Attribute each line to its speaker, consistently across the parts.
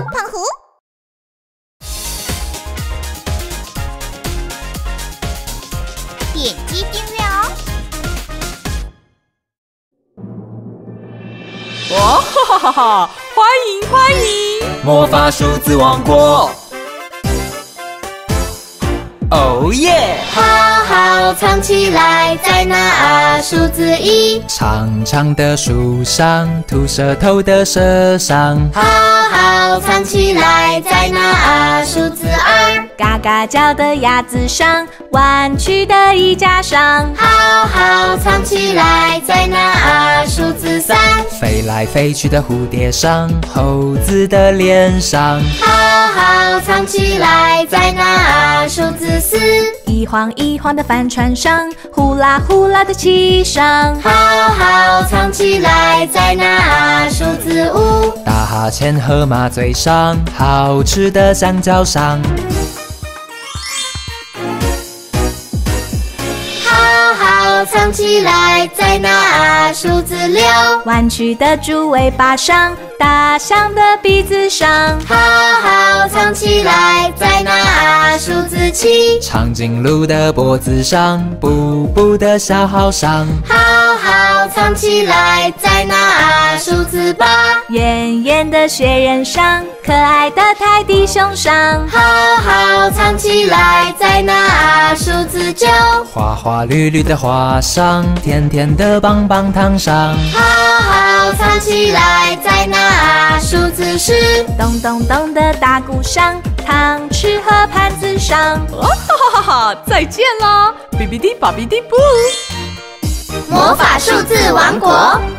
Speaker 1: 澎湖。点击订阅哦。
Speaker 2: 哇哈哈哈哈！欢迎欢迎！
Speaker 3: 魔法数字王国。哦耶！
Speaker 4: 好好藏起来，在哪啊？数字1。
Speaker 3: 长长的树上，吐舌头的蛇上。
Speaker 4: 好好藏起来，在哪啊？数字2。
Speaker 5: 嘎嘎叫的鸭子上，弯曲的衣架上。
Speaker 4: 好好藏起来，在哪啊？数字3。
Speaker 3: 飞来飞去的蝴蝶上，猴子的脸上。
Speaker 4: 好好藏起来，在哪啊？数字4。
Speaker 5: 一晃一晃的帆船上，呼啦呼啦的气上。
Speaker 4: 好好藏起来，在哪啊？数字5。
Speaker 3: 打哈欠和马嘴上，好吃的香蕉上。
Speaker 4: 好好藏起来，在哪啊？数字6。
Speaker 5: 弯曲的猪尾巴上，大象的鼻子上。
Speaker 4: 好好藏起来，在哪啊？数字7。
Speaker 3: 长颈鹿的脖子上，布布的小号上。
Speaker 4: 好好藏起来，在哪啊？数字8。
Speaker 5: 圆圆的雪人上，可爱的泰迪熊上。
Speaker 4: 好好藏起来，在哪啊？数字9。
Speaker 3: 花花绿绿的花上，甜甜的棒棒糖上。
Speaker 4: 好好藏起来，在哪啊？数字10。
Speaker 5: 咚咚咚的大鼓上，汤匙和盘子上。
Speaker 2: 哇哈哈哈哈！再见啦，哔哔滴吧哔滴布。
Speaker 4: 魔法数字王国。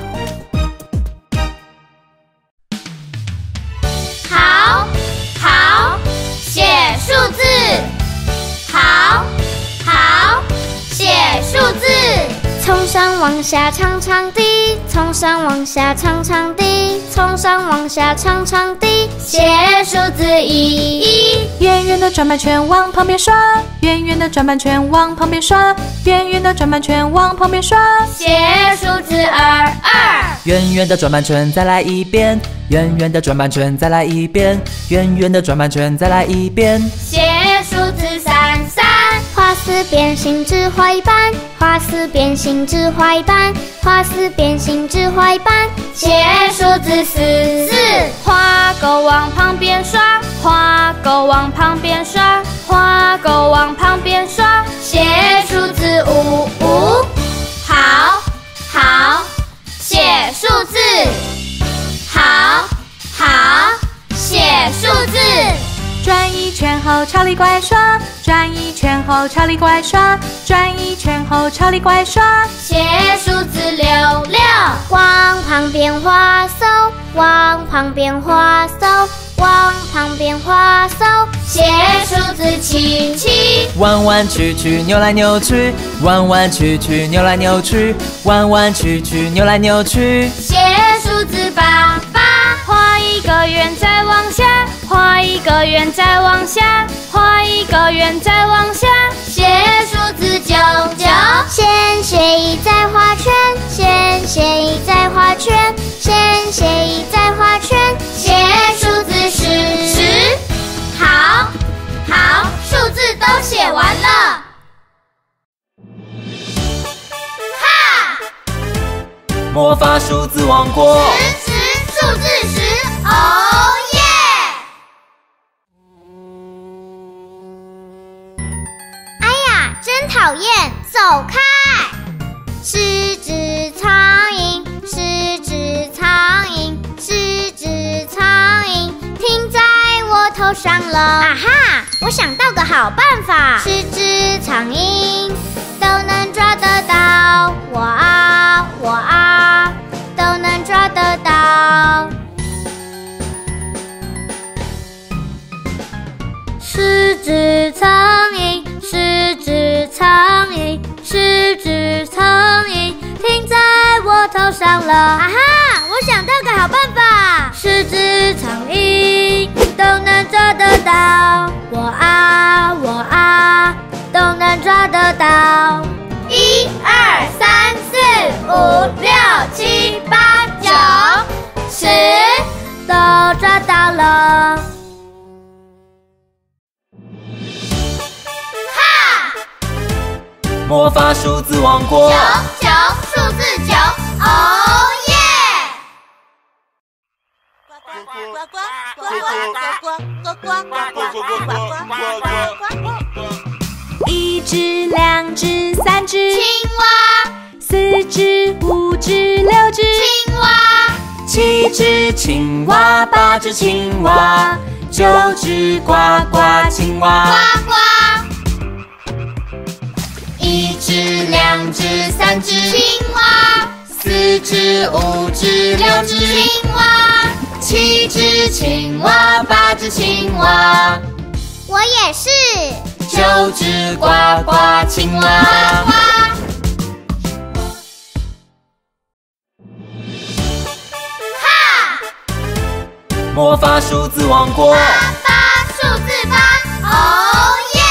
Speaker 4: 好，好，写数字。好，好，写数字。从上往下长长的，从上往下长长的，从上往下长长的，写数字1。
Speaker 5: 圆圆的转盘圈往旁边刷，圆圆的转盘圈往旁边刷，圆圆的转盘圈往旁边刷，
Speaker 4: 写数字2。
Speaker 3: 圆圆的转盘圈再来一遍，圆圆的转盘圈再来一遍，圆圆的转盘圈再来一遍。
Speaker 4: 写数字3。画丝变形只画一半，画丝变形只画一半，画丝变形只画一半，写数字4。
Speaker 6: 画钩往旁边刷，画钩往旁边刷，画钩往旁边刷，
Speaker 4: 写数字5。好，好，写数字。好，好，写数字。
Speaker 5: 转一圈后朝里怪刷，转一圈后朝里怪刷，转一圈后朝里怪刷，
Speaker 4: 写数字6。往旁边滑搜，往旁边滑搜，往旁边滑搜，写数字7。
Speaker 3: 弯弯曲曲扭来扭去，弯弯曲曲扭来扭去，弯弯曲曲扭来扭去，
Speaker 4: 写数字8。
Speaker 6: 画一个圆再往下，画一个圆再往下，画一个圆再往下，
Speaker 4: 写数字9。先写1再画圈，先写1再画圈，先写1再画圈，写数字10。好，好，数字都写完了。哈！
Speaker 3: 魔法数字王国。
Speaker 4: 数字10，哦耶！哎呀，真讨厌，走开！是只苍蝇，是只苍蝇，是只苍蝇，停在我头上了。啊哈！我想到个好办法，是只苍蝇都能抓得到我啊，我啊，都能抓得到。是只苍蝇，是只苍蝇，是只苍蝇，停在我头上了。啊哈！我想到个好办法，是只苍蝇都能抓得到我啊，我啊，都能抓得到。1、2、3、4、5、6、7、8、9、10，都抓到
Speaker 5: 了。
Speaker 4: 哈！
Speaker 3: 魔法数字王国，
Speaker 4: 九，数字9，哦耶！
Speaker 5: 一只，两只，三只
Speaker 4: 青蛙，
Speaker 5: 4只，5只，6只
Speaker 4: 青蛙，
Speaker 3: 7只青蛙，8只青蛙，9只呱呱青蛙。
Speaker 4: 呱呱。1只，2只，3只青蛙，4只，5只，6只青蛙，7只青蛙，8只青蛙。我也是。
Speaker 3: 9只呱呱青蛙。
Speaker 4: 呱呱。哈！
Speaker 3: 魔法数字王国，
Speaker 4: 数字8，哦耶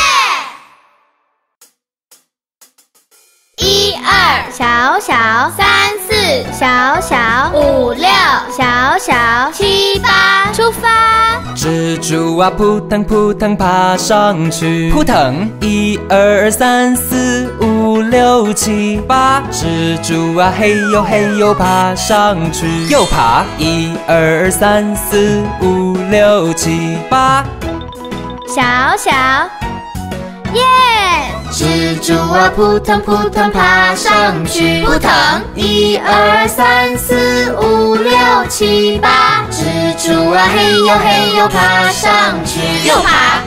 Speaker 4: ！1、2，小小；3、4，小小；5、6，小小；7、8，出发。
Speaker 3: 蜘蛛啊扑腾扑腾爬上去，扑腾！1、2、3、4、5、6、7、8，蜘蛛啊嘿呦嘿呦爬上去，又爬！1、2、3、4、5、6、7、8，
Speaker 4: 小小，耶！蜘蛛啊扑腾扑腾爬上去，扑腾！1、2、3、4、5、6、7、8，蜘蛛啊嘿呦嘿呦爬上去，又爬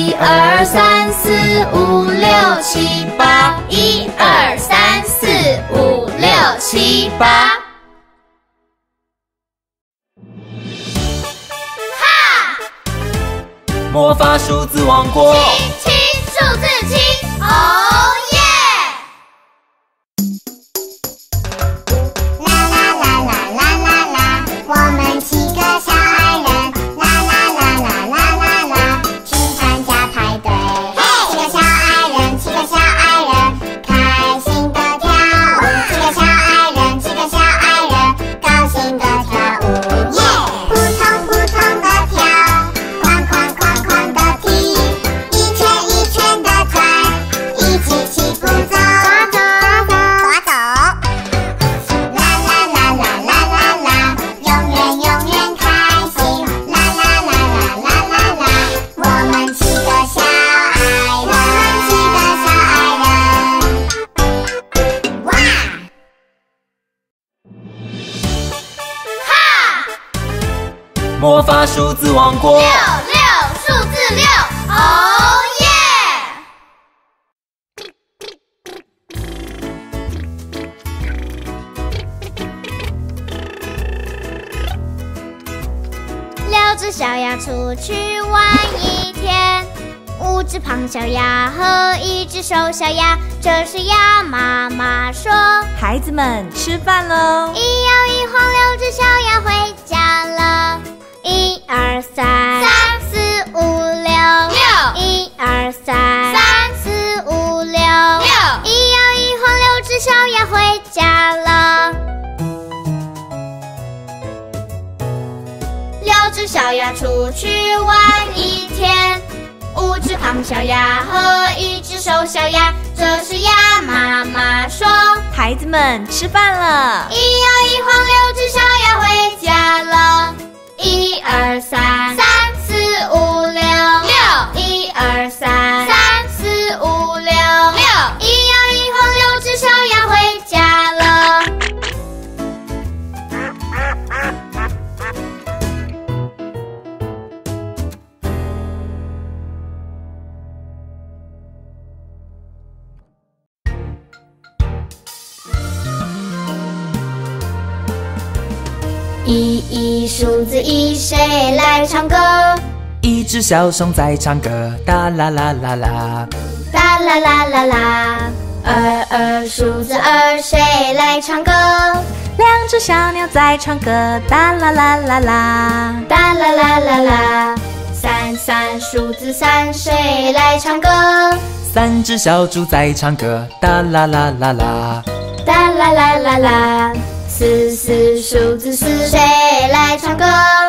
Speaker 4: ！1、2、3、4、5、6、7、8，1、2、3、4、5、6、7、8。哈！
Speaker 3: 魔法数字王国，
Speaker 4: 数字7，哦耶！啦啦啦啦啦啦啦，我们7个小矮人，啦啦啦啦啦啦啦，去参加派对。7个小矮人，7个小矮人，开心的跳舞。7个小矮人，7个小矮人，高兴的跳舞。耶！扑通扑通的跳，哐哐哐哐的踢。 一圈一圈的转，一起起步走，走走走，啦啦啦啦啦啦啦，永远永远开心，啦啦啦啦啦啦啦，我们7个小矮人，我们7个小矮人，哇！哈！
Speaker 3: 魔法数字王国，
Speaker 4: 数字6，哦耶！ 6只小鸭出去玩一天，5只胖小鸭和1只瘦小鸭。这时鸭妈妈说：“
Speaker 5: 孩子们吃饭喽！”
Speaker 4: 一摇一晃，6只小鸭回家了。1、2、3、4、5、6，1、2、3、4、5、6，一摇一晃，6只小鸭回家了。6只小鸭出去玩一天，5只胖小鸭和1只瘦小鸭。这时鸭妈妈说：“
Speaker 5: 孩子们吃饭了！”
Speaker 4: 一摇一晃，6只小鸭回家了。1、2、3、4、5、6，1、2、3、4、5、6，一摇一晃，6只小鸭回家了。1数字1，谁来唱歌？
Speaker 3: 一只小熊在唱歌，哒啦啦啦啦，
Speaker 4: 哒啦啦啦啦。2数字2，谁来唱歌？
Speaker 5: 2只小鸟在唱歌，哒啦啦啦啦，
Speaker 4: 哒啦啦啦啦。3数字3，谁来唱歌？
Speaker 3: 3只小猪在唱歌，哒啦啦啦啦，
Speaker 4: 哒啦啦啦啦。4数字4，谁来唱歌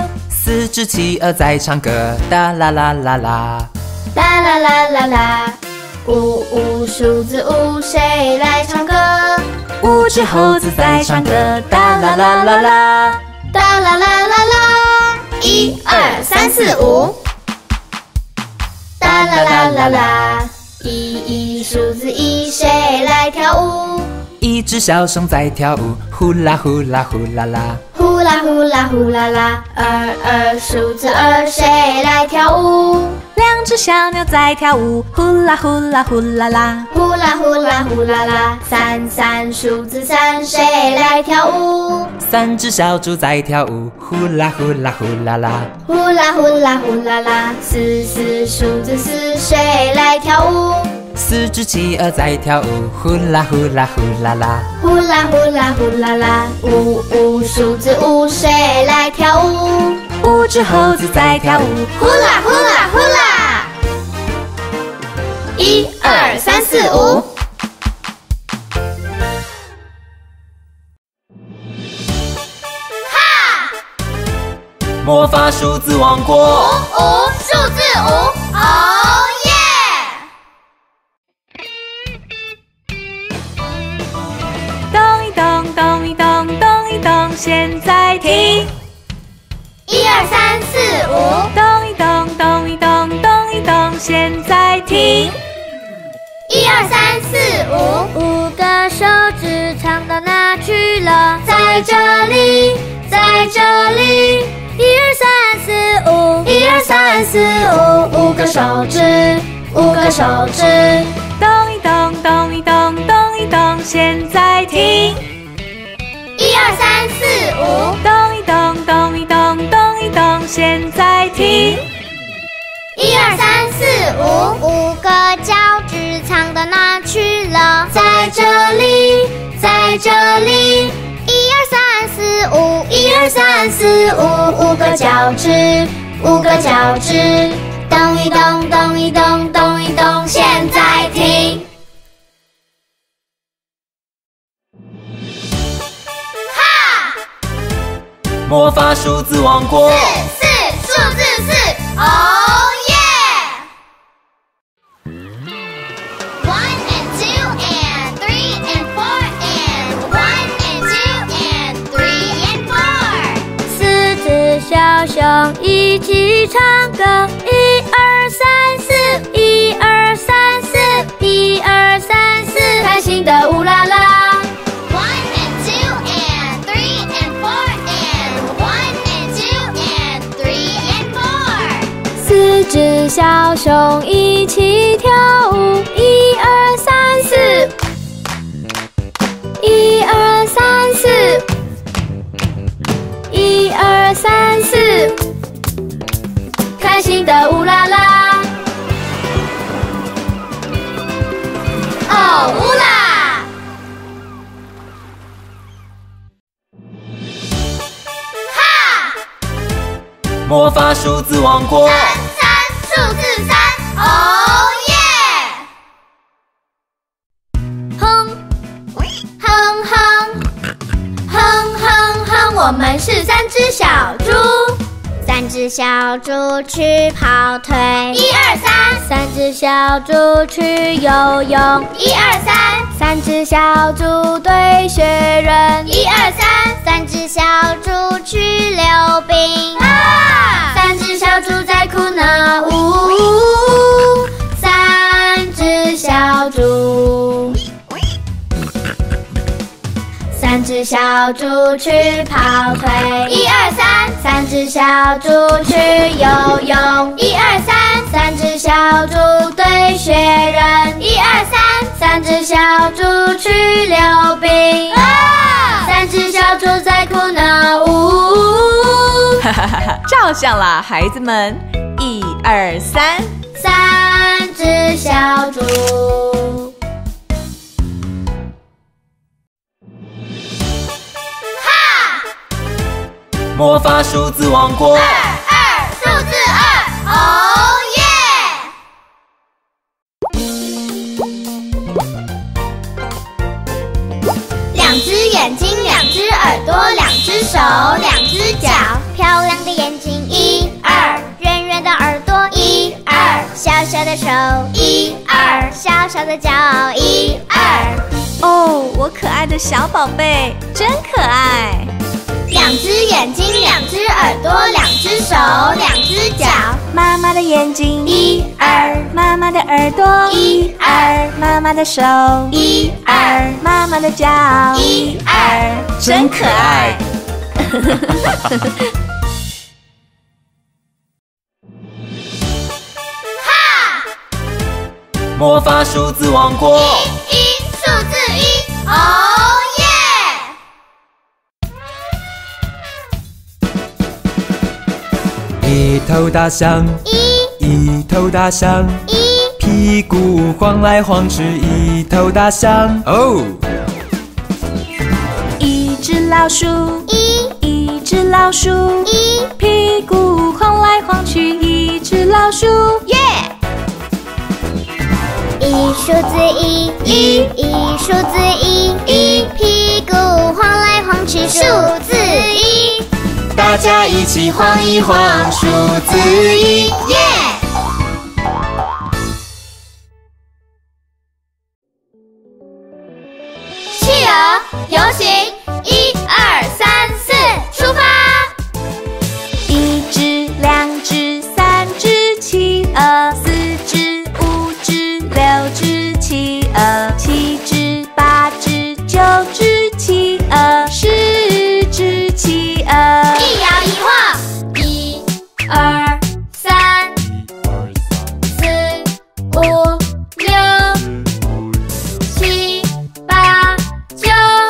Speaker 3: 4只企鹅在唱歌，哒啦啦啦啦，
Speaker 6: 啦啦啦啦啦。呜呜，数字五，谁来唱歌
Speaker 5: 5只猴子在唱歌，哒啦啦啦啦，
Speaker 6: 哒啦啦啦啦。1、2、3、4、5，哒啦啦啦啦。1、数字1，谁来跳舞
Speaker 3: 1只小熊在跳舞，呼啦呼啦呼啦啦，
Speaker 6: 呼啦呼啦呼啦啦。2、数字2，谁来跳舞
Speaker 5: 2只小牛在跳舞，呼啦呼啦呼啦啦，
Speaker 6: 呼啦呼啦呼啦啦。3、数字3，谁来跳舞
Speaker 3: 3只小猪在跳舞，呼啦呼啦呼啦啦，
Speaker 6: 呼啦呼啦呼啦啦。4、数字4，谁来跳舞
Speaker 3: 4只企鹅在跳舞，呼啦呼啦呼啦啦，
Speaker 6: 呼啦呼啦呼啦啦。5、数字5，谁来跳舞
Speaker 5: 5只猴子在跳舞，
Speaker 6: 呼啦呼啦呼啦。1、2、3、4、5。
Speaker 3: 魔法数字王国。
Speaker 4: 数字5，哦耶！
Speaker 5: 动一动，动一动，动一动，现在停。
Speaker 4: 1、2、3、4、5，
Speaker 5: 动一动，动一动，动一动，现在停。
Speaker 4: 1、2、3、4、5。
Speaker 6: 5个手指长到哪去了？在这里，在这里。1、2、3、4、5，1、2、3、4、5， 5个手指，5个手指。
Speaker 5: 动一动，动一动，动一动，现在停。
Speaker 4: 1、2、3、4、5，
Speaker 5: 动一动，动一动，动一动，现在停。
Speaker 4: 1、2、3、4、5。5个脚趾藏到哪去了？
Speaker 6: 在这里，在这里。
Speaker 4: 1、2、3、4、5，1、
Speaker 6: 2、3、4、5， 5个脚趾，5个脚趾。动一动，动一动，动一动，现在停。
Speaker 4: 哈！
Speaker 3: 魔法数字王国。
Speaker 4: 4、数字4，哦耶！1 and 2 and 3 and 4 and 1 and 2 and 3 and 4。
Speaker 6: 4只小熊一起唱歌，1、2、3、4，1、2、3、4，1、2、3、4，开心的呜啦啦。
Speaker 4: 1 and 2 and 3 and 4 and 1 and 2 and 3 and 4。
Speaker 6: 4只小熊一起跳舞，1、2、3、4，1、2、3、4，1、2、3、4，开心的呜啦啦。
Speaker 4: 哦呜啦！哈！
Speaker 3: 魔法数字王国。
Speaker 4: 数字3，哦耶！
Speaker 6: 哼哼哼哼哼哼，我们是3只小猪，3只小猪去跑腿，1、2、3；3只小猪去游泳，1、2、3；3只小猪堆雪人，1、2、3；3只小猪去溜冰，3只小猪在哭闹，呜，3只小猪。3只小猪去跑腿，1、2、3；3只小猪去游泳，1、2、3；3只小猪堆雪人，1、2、3；3只小猪去溜冰，3只小猪在哭闹，呜，
Speaker 2: 哈哈哈哈！照相啦，孩子们！1、2、3。
Speaker 6: 3只小猪。
Speaker 3: 魔法数字王国。
Speaker 4: 数字2，哦耶！2只眼睛，2只耳朵，2只手，2只脚，漂亮的眼睛。 小的手，一二，小小的骄傲，一二。
Speaker 5: 哦，我可爱的小宝贝，真可爱。
Speaker 6: 两只眼睛，两只耳朵，两只手，两只脚。
Speaker 5: 妈妈的眼睛，
Speaker 6: 一二，
Speaker 5: 妈妈的耳朵，
Speaker 6: 一二，
Speaker 5: 妈妈的手，
Speaker 6: 一二，
Speaker 5: 妈妈的脚，
Speaker 6: 一二，
Speaker 3: 真可爱。魔法数字王国，
Speaker 6: 数字一，哦耶！
Speaker 3: 一头大象，一头大象，屁股晃来晃去，一头大象。哦，
Speaker 5: 一只老鼠，一只老鼠，屁股晃来晃去，一只老鼠。
Speaker 6: 耶！数字一，数字一，屁股晃来晃去，数字一，
Speaker 3: 大家一起晃一晃，数字一，
Speaker 6: 耶！企鹅游行，一二三四，出发！
Speaker 5: 一只，两只，三只企鹅，四只，五只，六只企鹅，七只，八只，九只企鹅，10只企鹅。
Speaker 6: 一摇一晃，一二三四五六七八九，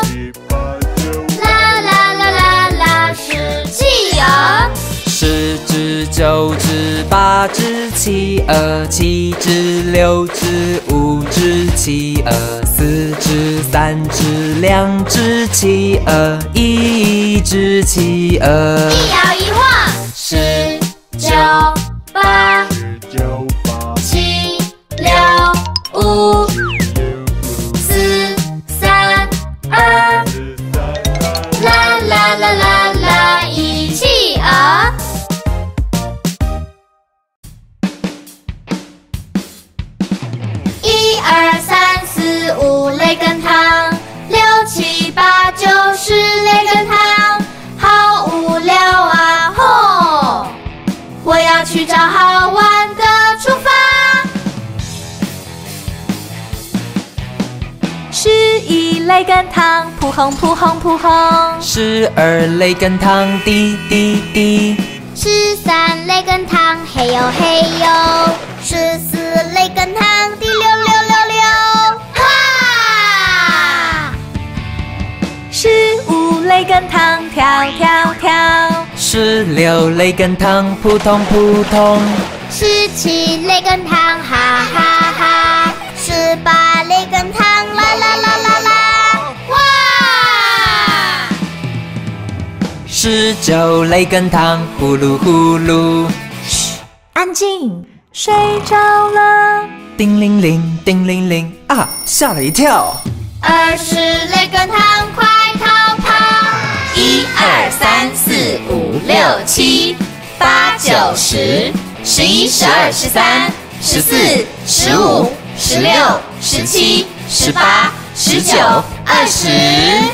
Speaker 6: 啦啦啦啦啦，是企鹅。
Speaker 3: 10只、9只、8只企鹅，7只、6只、5只企鹅，4只、3只、2只企鹅，1只企鹅。
Speaker 6: 一摇一晃，10、9、8、7、6、5、4、3、2，啦啦啦啦啦，一企鹅。1、2、3、4、5，累根糖，6、7、8、9、10，累根糖，好无聊啊！吼，我要去找好玩的，出发
Speaker 5: ！11累根糖，扑轰扑轰扑轰。
Speaker 3: 12累根糖，滴滴滴。
Speaker 4: 13累根糖，嘿呦嘿呦；14累根糖，滴溜溜溜溜。
Speaker 6: 哇
Speaker 5: 15累根糖，跳跳跳。
Speaker 3: 16累根糖，扑通扑通。
Speaker 4: 17累根糖，哈哈哈；18累根糖，啦啦啦啦啦。
Speaker 6: 哇
Speaker 3: 19累根糖，呼噜呼噜。
Speaker 5: 嘘，安静，睡着了。
Speaker 3: 叮铃铃，叮铃铃啊，吓了一跳。
Speaker 6: 20累根糖，快逃跑！1、2、3、4、5、6、7、8、9、10、11、12、13、14、15、16、17、18、19、20。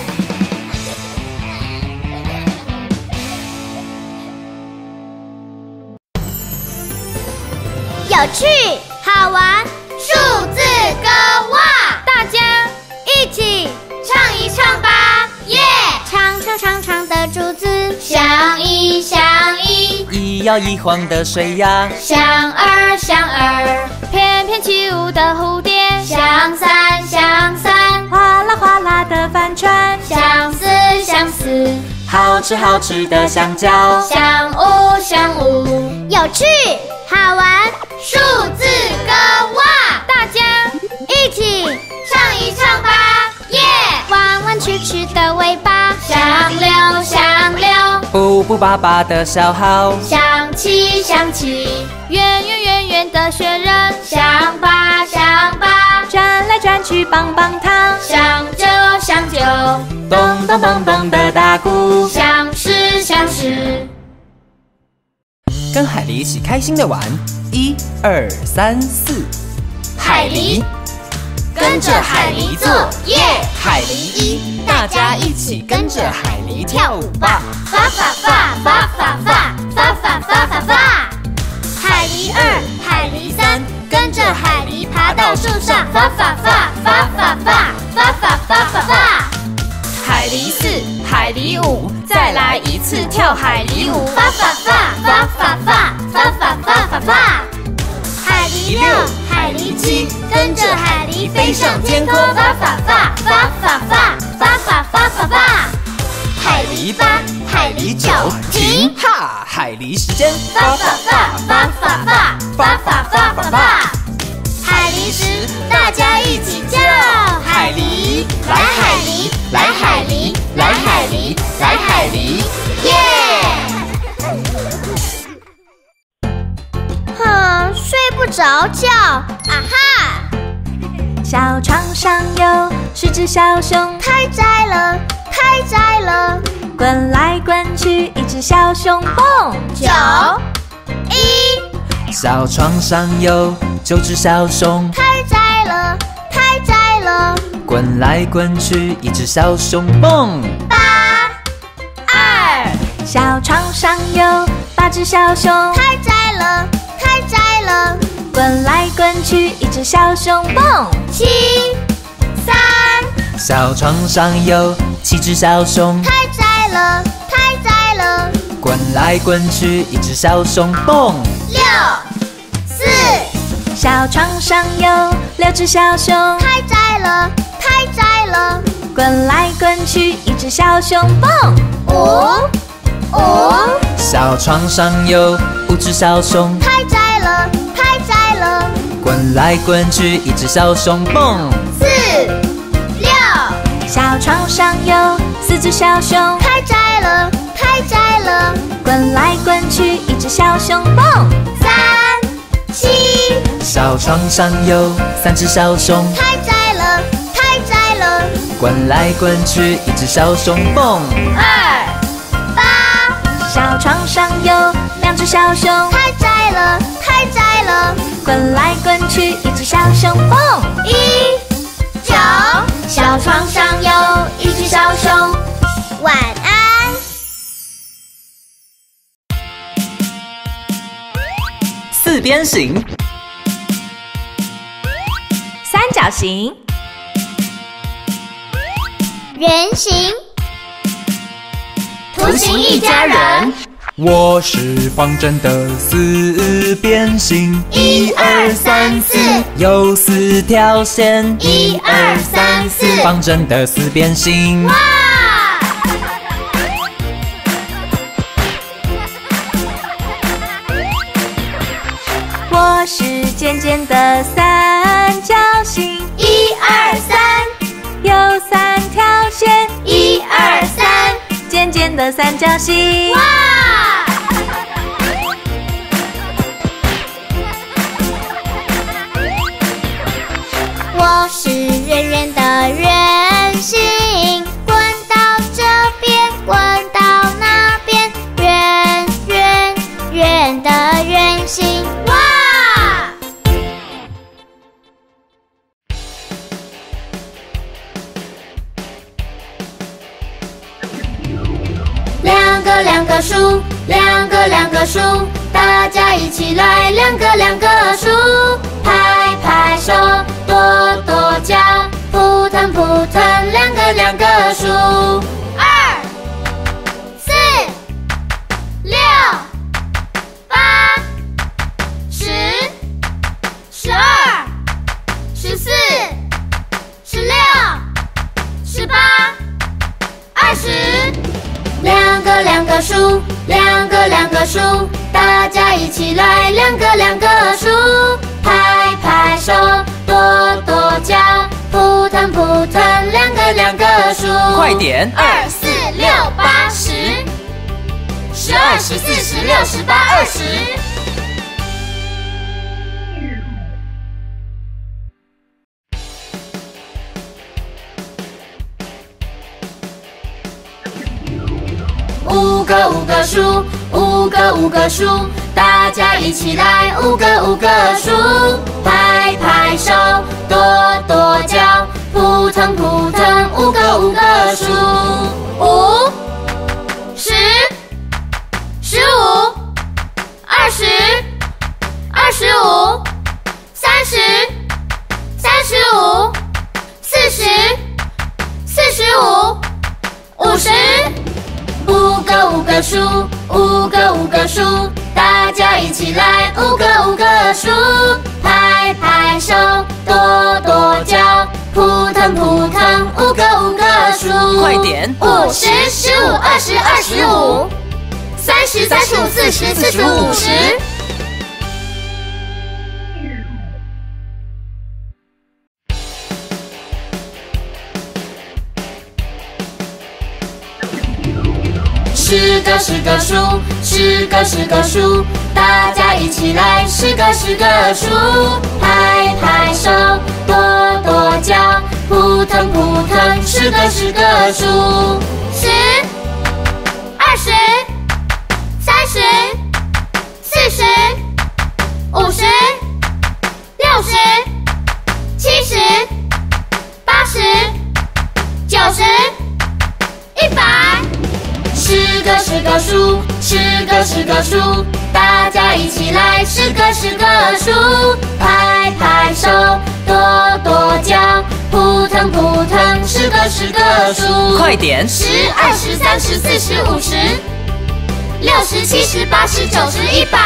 Speaker 4: 有趣好玩，数字歌哇！大家一起唱一唱吧，耶！长长长长的竹子，
Speaker 6: 像一像一，
Speaker 3: 一摇一晃的水呀，
Speaker 6: 像二像二，翩翩起舞的蝴蝶，像三像三，
Speaker 5: 哗啦哗啦的帆船，
Speaker 6: 像四像四，
Speaker 3: 好吃好吃的香蕉，
Speaker 6: 像五像五。
Speaker 4: 有趣好玩，数字歌哇！大家一起唱一唱吧，耶！弯弯曲曲的尾巴，
Speaker 6: 像六像六，
Speaker 3: 布布巴巴的小号，
Speaker 6: 像七像七，圆圆圆圆的雪人，像八像八，
Speaker 5: 转来转去棒棒糖，
Speaker 6: 像九像九，
Speaker 3: 咚咚咚咚的打鼓，
Speaker 6: 像十像十。
Speaker 3: 跟海狸一起开心的玩， 1、2、3、4，
Speaker 6: 海狸，跟着海狸做耶！
Speaker 3: 海狸1，大家一起跟着海狸跳舞吧！
Speaker 6: 发发发发发发发发发发发！海狸2，海狸3，跟着海狸爬到树上，发发发发发发发发发发发！
Speaker 2: 海狸4，海狸5，再来一次跳海狸舞，
Speaker 6: 发发发发发发发发发发发！海狸6，海狸7，跟着海狸飞上天空，发发发发发发发发发发发！海狸8，海狸9，停！
Speaker 3: 哈！海狸时间，
Speaker 6: 发发发发发发发发发发发！海狸10，大家一起叫海狸，来海狸，来海狸，来海狸，来海狸，耶！睡不着觉，啊哈！
Speaker 5: 小床上有10只小熊，
Speaker 6: 太窄了，太窄了。
Speaker 5: 滚来滚去，一只小熊蹦。
Speaker 6: 9、1，
Speaker 3: 小床上有9只小熊，
Speaker 6: 太窄了，太窄了。
Speaker 3: 滚来滚去，一只小熊蹦。
Speaker 6: 8、2，
Speaker 5: 小床上有8只小熊，
Speaker 6: 太窄了，太窄了。
Speaker 5: 滚来滚去，一只小熊蹦。
Speaker 6: 7、3，
Speaker 3: 小床上有7只小熊，
Speaker 6: 太窄了，太窄了。
Speaker 3: 滚来滚去，一只小熊蹦。
Speaker 6: 6、4，
Speaker 5: 小床上有6只小熊，
Speaker 6: 太窄了，太窄了。
Speaker 5: 滚来滚去，一只小熊蹦。
Speaker 6: 5，
Speaker 3: 小床上有5只小熊，
Speaker 6: 太窄了，太窄了。
Speaker 3: 滚来滚去，一只小熊蹦。
Speaker 6: 4、6，
Speaker 5: 小床上有4只小熊，
Speaker 6: 太窄了，太窄了。
Speaker 5: 滚来滚去，一只小熊蹦。
Speaker 6: 3、7，
Speaker 3: 小床上有3只小熊，
Speaker 6: 太窄了，太窄了。
Speaker 3: 滚来滚去，一只小熊蹦。
Speaker 6: 2、8，
Speaker 5: 小床上有2只小熊，
Speaker 6: 太窄了，太窄了。
Speaker 5: 滚来滚去，一只小熊蹦。
Speaker 6: 1、9，小床上有1只小熊。晚安。
Speaker 3: 4边形，
Speaker 5: 三角形，
Speaker 6: 圆形，图形一家人。
Speaker 3: 我是方正的4边形
Speaker 6: 1、2、3、4，
Speaker 3: 有4条线
Speaker 6: 1、2、3、4，
Speaker 3: 方正的4边形。
Speaker 6: 哇！
Speaker 5: 我是尖尖的三角形
Speaker 6: 1、2、3，
Speaker 5: 有3条线
Speaker 6: 1、2、3，
Speaker 5: 尖尖的三角形。
Speaker 6: 哇！我是圆圆的圆形，滚到这边，滚到那边，圆圆圆的圆形。哇！两个数，两个数，大家一起来两个数，拍拍手，跺跺脚，扑腾扑腾，两个数。2、4、6、8、10、12、14、16、18、20。两个数，两个数，大家一起来两个数，拍拍手，跺跺脚，扑腾扑腾，两个数。
Speaker 3: 快点
Speaker 6: ！2、4、6、8、10、12、14、16、18、20。五个数，五个数， 大家一起来五个数，拍拍手，跺跺脚，扑腾扑腾，五个数。5、10、15、20、25、30、35、40、45、50。五个数，五个数，大家一起来五个数，拍拍手，跺跺脚，扑腾扑腾，五个数。
Speaker 3: 快点
Speaker 6: ！5、10、15、20、25、30、35、40、45、50。10个数，10个数，大家一起来10个数，拍拍手，跺跺脚，扑腾扑腾，10个数。10、20、30、40、50、60、70、80、90、100。10个数，10个数，大家一起来10个数，拍拍手，跺跺脚，扑腾扑腾，10个数。
Speaker 3: 快点
Speaker 6: ！10、20、30、40、50、60、70、80、90、100。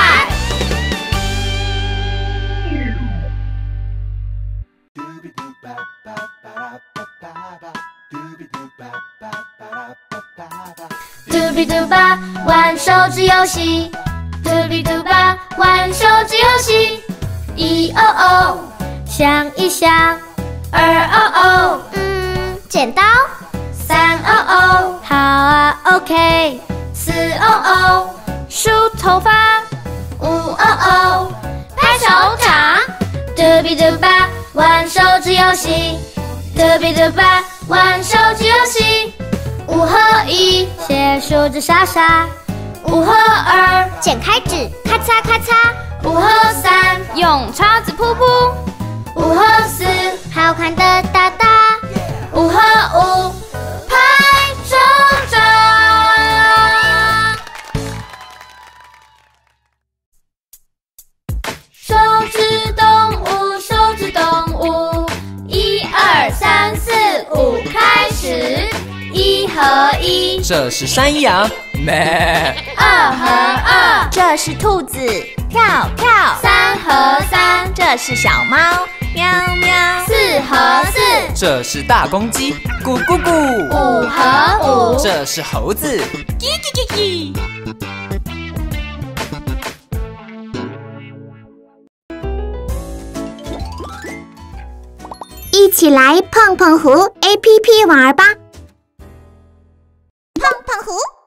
Speaker 6: 嘟比嘟吧，玩手指游戏。嘟比嘟吧，玩手指游戏。1哦哦，想一想。2哦哦，
Speaker 4: 剪刀。
Speaker 6: 3哦哦，好啊 ，OK。4哦哦，梳头发。5哦哦，拍手掌。嘟比嘟吧，玩手指游戏。嘟比嘟吧，玩手指游戏。5和1，写数字傻傻。5和2，
Speaker 4: 剪开纸，咔嚓咔嚓。
Speaker 6: 5和3，
Speaker 2: 用叉子噗噗。
Speaker 6: 5和4，
Speaker 4: 好看的哒哒。
Speaker 6: 5和5，拍手掌。手指动物，手指动物。1、2、3、4、5，开始。1和1，
Speaker 3: 这是山羊，咩。
Speaker 6: 2和2，
Speaker 5: 这是兔子，跳跳。
Speaker 6: 3和3，
Speaker 5: 这是小猫，喵喵。
Speaker 6: 4和4，
Speaker 3: 这是大公鸡，咕咕咕。
Speaker 6: 5和5，
Speaker 3: 这是猴子，叽叽叽叽。
Speaker 4: 一起来碰碰胡 APP 玩吧！碰碰胡。